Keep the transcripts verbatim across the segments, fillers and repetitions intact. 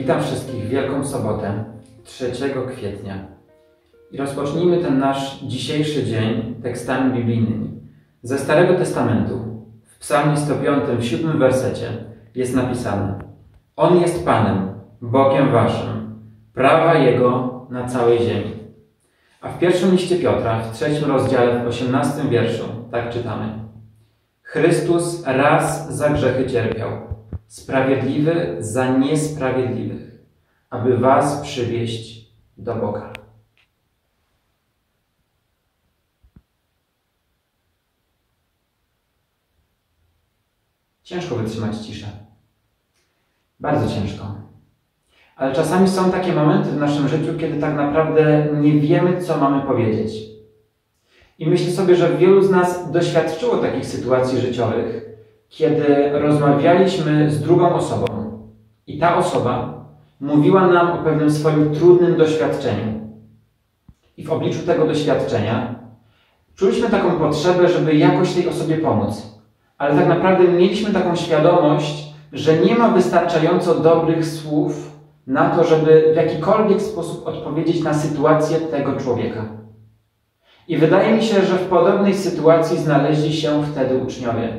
Witam wszystkich w Wielką Sobotę, trzeciego kwietnia. I rozpocznijmy ten nasz dzisiejszy dzień tekstami biblijnymi. Ze Starego Testamentu, w Psalmie sto piątym, w siódmym wersecie jest napisane: On jest Panem, Bogiem waszym, prawa Jego na całej ziemi. A w pierwszym liście Piotra, w trzecim rozdziale, w osiemnastym wierszu, tak czytamy: Chrystus raz za grzechy cierpiał, sprawiedliwy za niesprawiedliwych, aby was przywieść do Boga. Ciężko wytrzymać ciszę. Bardzo ciężko. Ale czasami są takie momenty w naszym życiu, kiedy tak naprawdę nie wiemy, co mamy powiedzieć. I myślę sobie, że wielu z nas doświadczyło takich sytuacji życiowych, kiedy rozmawialiśmy z drugą osobą i ta osoba mówiła nam o pewnym swoim trudnym doświadczeniu. I w obliczu tego doświadczenia czuliśmy taką potrzebę, żeby jakoś tej osobie pomóc. Ale tak naprawdę mieliśmy taką świadomość, że nie ma wystarczająco dobrych słów na to, żeby w jakikolwiek sposób odpowiedzieć na sytuację tego człowieka. I wydaje mi się, że w podobnej sytuacji znaleźli się wtedy uczniowie.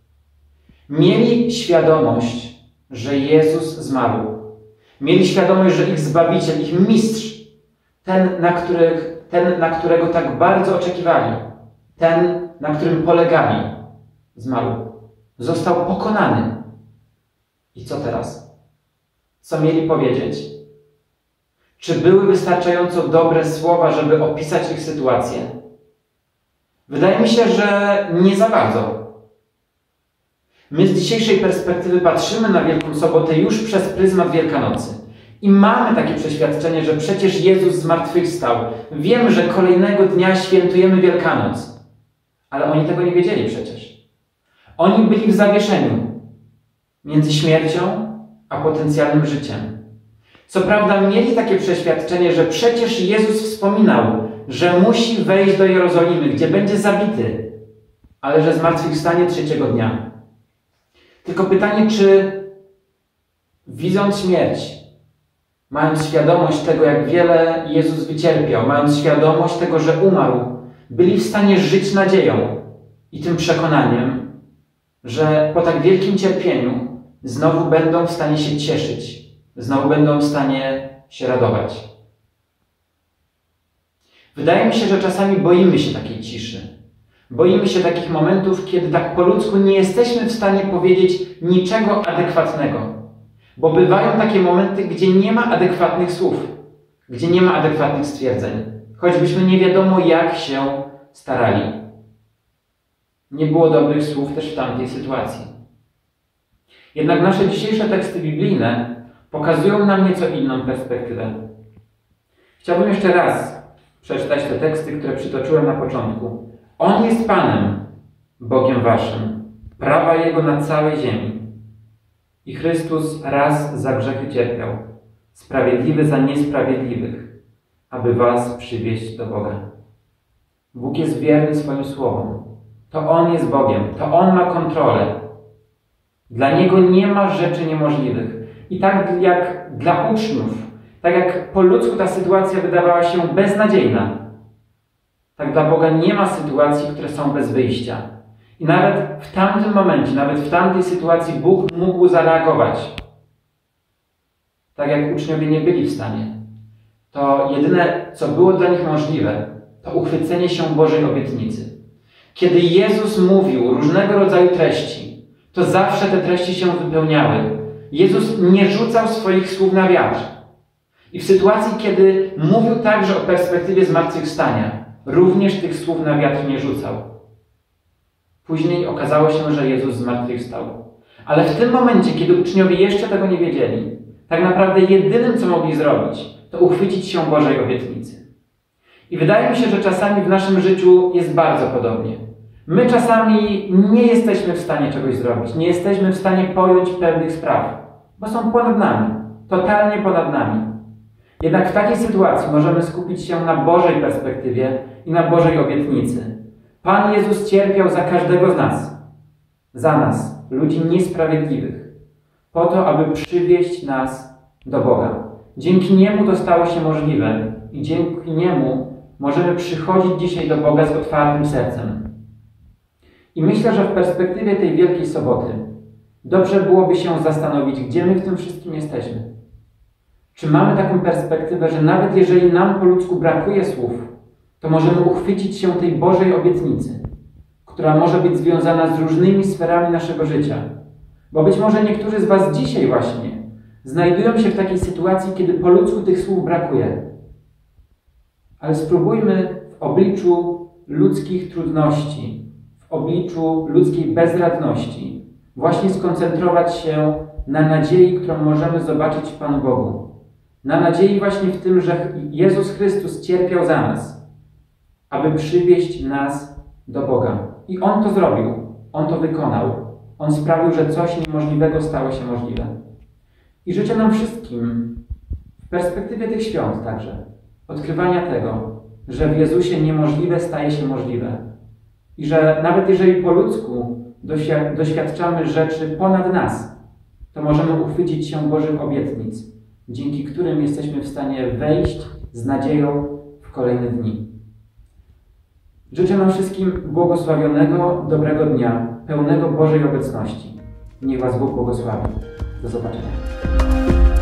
Mieli świadomość, że Jezus zmarł. Mieli świadomość, że ich Zbawiciel, ich Mistrz, ten, na, których, ten, na którego tak bardzo oczekiwali, ten, na którym polegali, zmarł. Został pokonany. I co teraz? Co mieli powiedzieć? Czy były wystarczająco dobre słowa, żeby opisać ich sytuację? Wydaje mi się, że nie za bardzo. My z dzisiejszej perspektywy patrzymy na Wielką Sobotę już przez pryzmat Wielkanocy. I mamy takie przeświadczenie, że przecież Jezus zmartwychwstał. Wiemy, że kolejnego dnia świętujemy Wielkanoc. Ale oni tego nie wiedzieli przecież. Oni byli w zawieszeniu między śmiercią a potencjalnym życiem. Co prawda mieli takie przeświadczenie, że przecież Jezus wspominał, że musi wejść do Jerozolimy, gdzie będzie zabity, ale że zmartwychwstanie trzeciego dnia. Tylko pytanie, czy widząc śmierć, mając świadomość tego, jak wiele Jezus wycierpiał, mając świadomość tego, że umarł, byli w stanie żyć nadzieją i tym przekonaniem, że po tak wielkim cierpieniu znowu będą w stanie się cieszyć, znowu będą w stanie się radować. Wydaje mi się, że czasami boimy się takiej ciszy. Boimy się takich momentów, kiedy tak po ludzku nie jesteśmy w stanie powiedzieć niczego adekwatnego. Bo bywają takie momenty, gdzie nie ma adekwatnych słów, gdzie nie ma adekwatnych stwierdzeń. Choćbyśmy nie wiadomo jak się starali. Nie było dobrych słów też w tamtej sytuacji. Jednak nasze dzisiejsze teksty biblijne pokazują nam nieco inną perspektywę. Chciałbym jeszcze raz przeczytać te teksty, które przytoczyłem na początku. On jest Panem, Bogiem waszym, prawa Jego na całej ziemi. I Chrystus raz za grzechy cierpiał, sprawiedliwy za niesprawiedliwych, aby was przywieść do Boga. Bóg jest wierny swoim słowom. To On jest Bogiem, to On ma kontrolę. Dla Niego nie ma rzeczy niemożliwych. I tak jak dla uczniów, tak jak po ludzku ta sytuacja wydawała się beznadziejna, tak dla Boga nie ma sytuacji, które są bez wyjścia. I nawet w tamtym momencie, nawet w tamtej sytuacji Bóg mógł zareagować. Tak jak uczniowie nie byli w stanie. To jedyne, co było dla nich możliwe, to uchwycenie się Bożej obietnicy. Kiedy Jezus mówił różnego rodzaju treści, to zawsze te treści się wypełniały. Jezus nie rzucał swoich słów na wiatr. I w sytuacji, kiedy mówił także o perspektywie zmartwychwstania, również tych słów na wiatr nie rzucał. Później okazało się, że Jezus zmartwychwstał. Ale w tym momencie, kiedy uczniowie jeszcze tego nie wiedzieli, tak naprawdę jedynym, co mogli zrobić, to uchwycić się Bożej obietnicy. I wydaje mi się, że czasami w naszym życiu jest bardzo podobnie. My czasami nie jesteśmy w stanie czegoś zrobić, nie jesteśmy w stanie pojąć pewnych spraw, bo są ponad nami, totalnie ponad nami. Jednak w takiej sytuacji możemy skupić się na Bożej perspektywie i na Bożej obietnicy. Pan Jezus cierpiał za każdego z nas, za nas, ludzi niesprawiedliwych, po to, aby przywieźć nas do Boga. Dzięki Niemu to stało się możliwe i dzięki Niemu możemy przychodzić dzisiaj do Boga z otwartym sercem. I myślę, że w perspektywie tej Wielkiej Soboty dobrze byłoby się zastanowić, gdzie my w tym wszystkim jesteśmy. Czy mamy taką perspektywę, że nawet jeżeli nam po ludzku brakuje słów, to możemy uchwycić się tej Bożej obietnicy, która może być związana z różnymi sferami naszego życia. Bo być może niektórzy z Was dzisiaj właśnie znajdują się w takiej sytuacji, kiedy po ludzku tych słów brakuje. Ale spróbujmy w obliczu ludzkich trudności, w obliczu ludzkiej bezradności właśnie skoncentrować się na nadziei, którą możemy zobaczyć w Panu Bogu. Na nadziei właśnie w tym, że Jezus Chrystus cierpiał za nas, aby przywieźć nas do Boga. I On to zrobił. On to wykonał. On sprawił, że coś niemożliwego stało się możliwe. I życzę nam wszystkim, w perspektywie tych świąt także, odkrywania tego, że w Jezusie niemożliwe staje się możliwe. I że nawet jeżeli po ludzku doświadczamy rzeczy ponad nas, to możemy uchwycić się Bożych obietnic, dzięki którym jesteśmy w stanie wejść z nadzieją w kolejne dni. Życzę nam wszystkim błogosławionego, dobrego dnia, pełnego Bożej obecności. Niech Was Bóg błogosławi. Do zobaczenia.